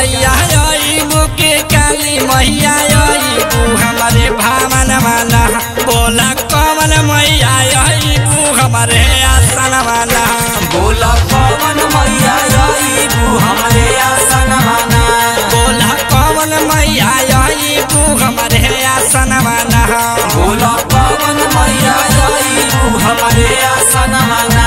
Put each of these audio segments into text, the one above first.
गैया मुके काली मैया हमारे भावन माना बोला कमल मैया हमारे आसन माना बोला पवन मैया हमारे आसन माना बोला कमल मैया हमारे आसन माना बोला पवन मैया हमारे आसन माना।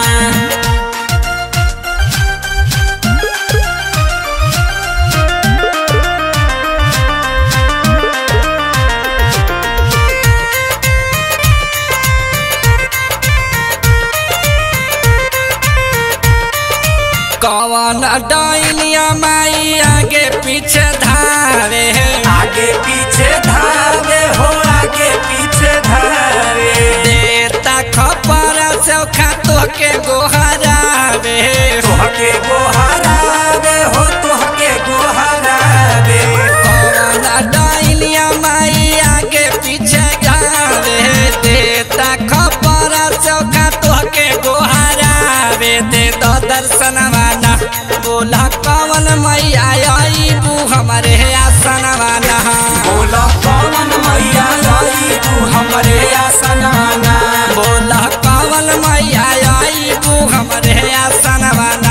कौन डाइनिया माई आगे पीछे धारे आगे पीछे धारे हो आगे पीछे धारे देता खपर से खातो के गोहरावे तोहके गोहरावे हो तोहके गोहरावे कौन डाइनिया माई आगे पीछे गावे देता खपर से खातो के गोहरावे दे दो दर्शन बोला कवन मैया हमारे आसन माना बोला कवन मैया हमारे आसन माना बोला कवन मैया हमारे आसन माना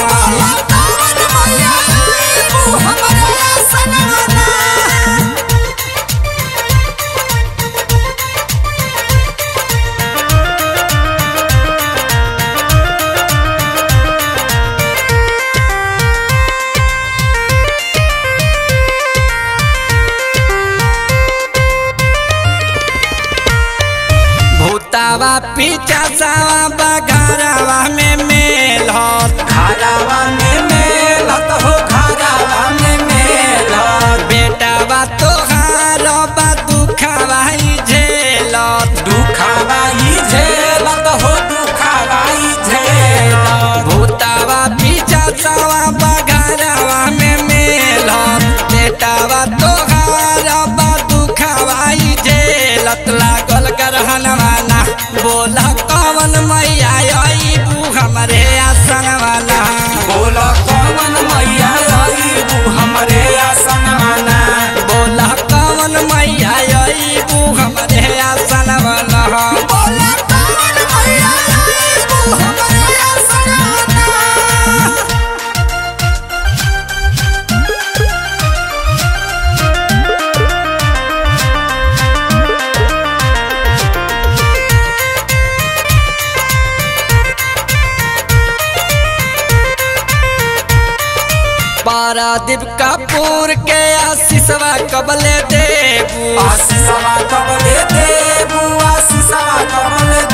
भूतावा पीछा सावा बघारावा में मेल घरावा में मेलत हो घरावा में मेलत बेटावा तोहारो बा दुखावाई झेलत दुखावाई झेलत हो दुखावाई झेलत भूतावा पीछा सावा बघारावा में मेलत बेटावा तोहारो बा दुखावाई झेलत लागल करहनवाना बोला कवन मैया हमारे आसन वाला बोला कवन मैया हमारे आसन माना बोला कवन मैया हमारे आसन वाला बोला कवन मैया हमारे आसन माना। पारादीप कपूर के आशीषवा कबले देबू आशीषवा कबले देबू आशीषवा कबले